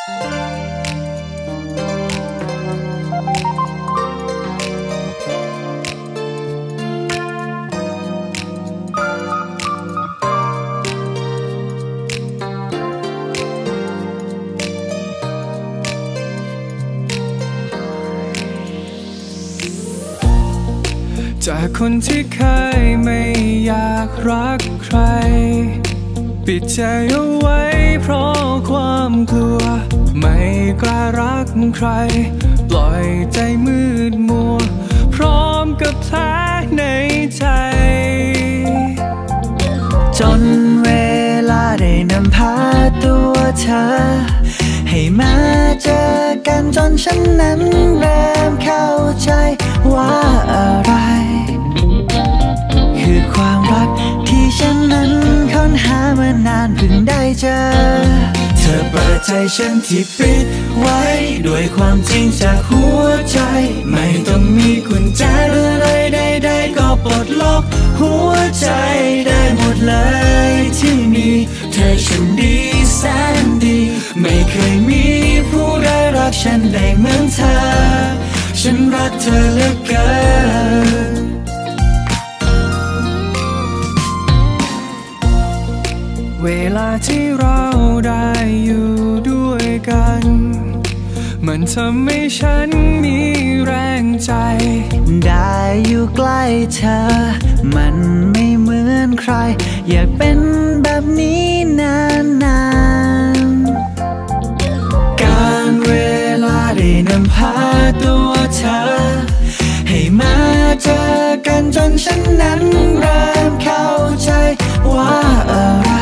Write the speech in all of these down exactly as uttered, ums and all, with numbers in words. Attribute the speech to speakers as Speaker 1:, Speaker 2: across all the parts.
Speaker 1: จากคนที่เคยไม่อยากรักใครปิดใจเอาไว้เพราะความกลัวไม่กล้ารักใครปล่อยใจมืดมัวพร้อมกับแผลในใจ
Speaker 2: จนเวลาได้นำพาตัวเธอให้มาเจอกันจนฉันนั้นเริ่มเข้าใจว่าอะไรคือความรักที่ฉันนั้นค้นหามานานเพิ่งได้เจอเธอเปิดใจฉันที่ปิดไว้ด้วยความจริงจากหัวใจไม่ต้องมีกุญแจหรืออะไรใดๆก็ปลดล็อกหัวใจได้หมดเลยที่มีเธอฉันดีแสนดีไม่เคยมีผู้ใดรักฉันได้เหมือนเธอฉันรักเธอเหลือเกิน
Speaker 1: เวลาที่เราได้อยู่ด้วยกันมันทำให้ฉันมีแรงใจ
Speaker 2: ได้อยู่ใกล้เธอมันไม่เหมือนใครอยากเป็นแบบนี้นานๆการเวลาได้นำพาตัวเธอให้มาเจอกันจนฉันนั้นเริ่มเข้าใจว่าอะไร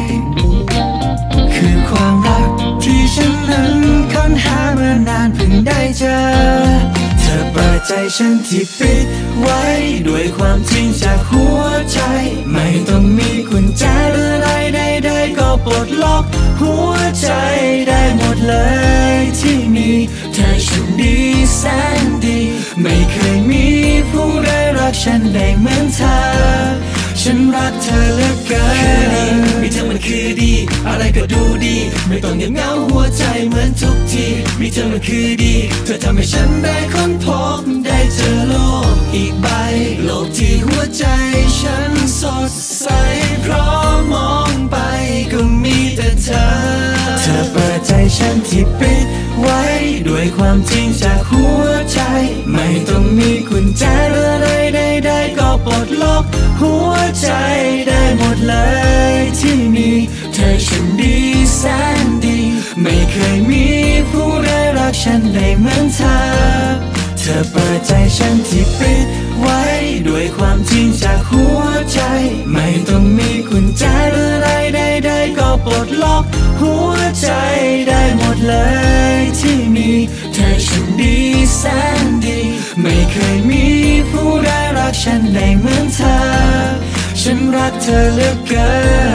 Speaker 2: คือความรักที่ฉันนั้นค้นหามานานเพิ่งได้เจอเธอเปิดใจฉันที่ปิดไว้ด้วยความจริงจากหัวใจไม่ต้องมีกุญแจหรืออะไรใดๆก็ปลดล็อกหัวใจได้หมดเลยที่มีเธอฉันดีแสนดีไม่เคยมีผู้ใดรักฉันได้เหมือนเธอฉันรักเธอเหลือเกินมีเธอมันคือดีอะไรก็ดูดีไม่ต้องเงียบเหงาหัวใจเหมือนทุกทีมีเธอมันคือดีเธอทำให้ฉันได้ค้นพบได้เจอโลกอีกใบโลกที่หัวใจฉันสดใสเพราะมองไปก็มีแต่เธอเธอเปิดใจฉันที่ปิดไว้ด้วยความจริงจากหัวใจไม่ต้องมีกุญแจหรืออะไรใดๆก็ปลดล็อกหัวใจได้หมดเลยที่มีเธอฉันดีแสนดีไม่เคยมีผู้ใดรักฉันได้เหมือนเธอเธอเปิดใจฉันที่ปิดไว้ด้วยความจริงจากหัวใจไม่ต้องมีกุญแจหรืออะไรใดๆก็ปลดล็อกหัวใจได้หมดเลยที่มีเธอฉันดีแสนดีไม่เคยมีผู้ใดรักฉันได้เหมือนเธอฉันรักเธอเหลือเกิน